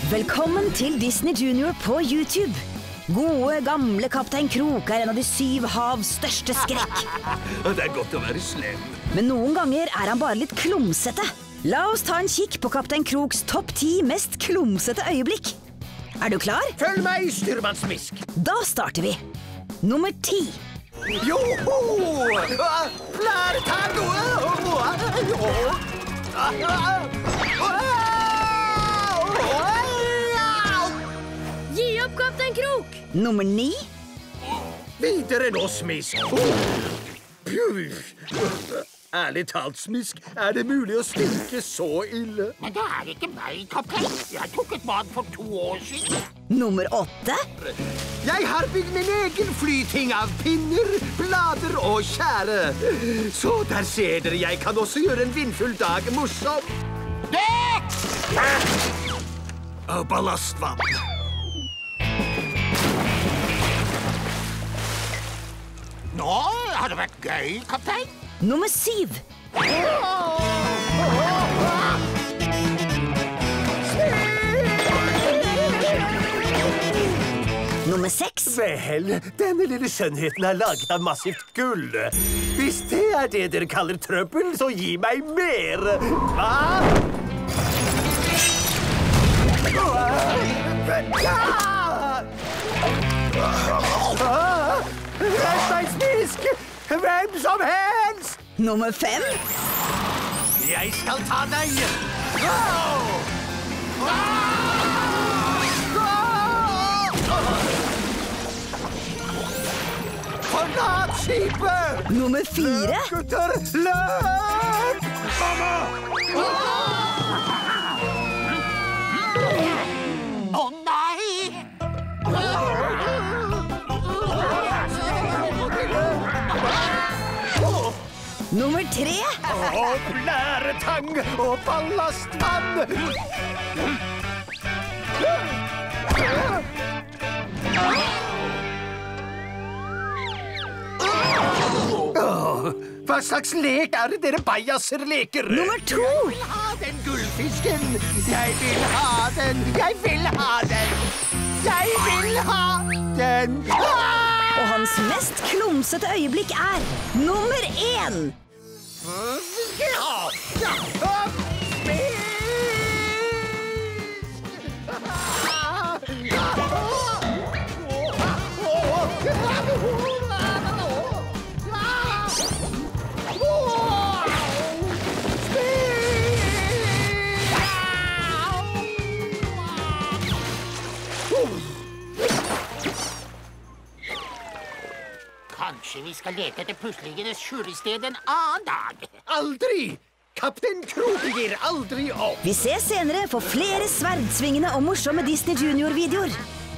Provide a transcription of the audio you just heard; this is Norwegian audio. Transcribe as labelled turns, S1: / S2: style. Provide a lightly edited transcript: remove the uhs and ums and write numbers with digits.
S1: Velkommen til Disney Junior på YouTube. Gode, gamle Kaptein Krok er en av de 7 havs største skrekk.
S2: Det er godt å være slem.
S1: Men noen ganger er han bare litt klumsete. La oss ta en kikk på Kaptein Kroks topp 10 mest klumsete øyeblikk. Er du klar?
S2: Følg meg, styrmannsmisk.
S1: Da starter vi. Nummer 10.
S2: Joho! Flertango!
S3: Gi opp, Kaptein Krok!
S1: Nummer 9.
S2: Videre nå, smisk. Ærlig talt, smisk, er det mulig å stinke så ille?
S4: Men det er ikke meg, kaptein. Jeg tok et bad for 2 år siden.
S1: Nummer 8.
S2: Jeg har bygd min egen flyting av pinner, blader og tjære. Så der ser dere, jeg kan også gjøre en vindfull dag morsom. Og ballastvann.
S4: Nå har det vært gøy, kaptein.
S1: Nummer 7. Nummer 6.
S2: Vel, denne lille skjønnheten er laget av massivt gull. Hvis det er det dere kaller trøbbel, så gi meg mer. Hva? Rett meg, smisk! Hvem som helst!
S1: Nummer 5.
S2: Jeg skal ta deg! Forlat skipet!
S1: Nummer 4.
S2: Gutter, løp! Mamma!
S4: Å nei!
S1: Nummer 3.
S2: Og blæretang og ballastvann. Hva slags lek er det dere bajaser leker?
S1: Nummer 2.
S2: Jeg vil ha den gullfisken. Jeg vil ha den. Jeg vil ha den. Jeg vil ha den.
S1: Og hans mest klumsete øyeblikk er nummer 1.
S4: Kanskje vi skal lete etter puslingenes skjulested en annen dag.
S2: Aldri! Kaptein Krok gir aldri opp.
S1: Vi ses senere for flere sverdsvingende og morsomme Disney Junior-videoer.